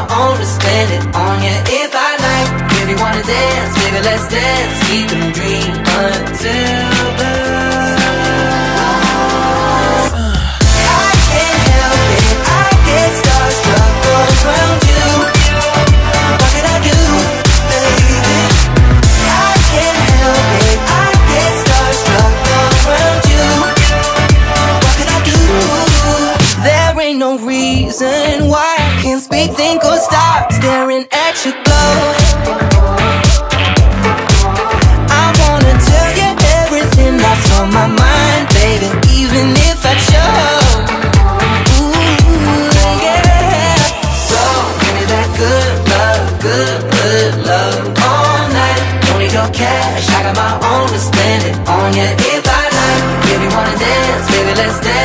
own to spend it on you if I like. If you wanna dance, baby, let's dance. We can dream until the I can't help it, I get starstruck around you. What can I do, baby? I can't help it, I get starstruck around you. What can I do? There ain't no reason why I can't speak, think, or stop staring at your glow. I wanna tell you everything that's on my mind, baby, even if I choke. Ooh, yeah. So give me that good love all night. Don't need your cash, I got my own to spend it on you if I like. If you wanna dance, baby, let's dance.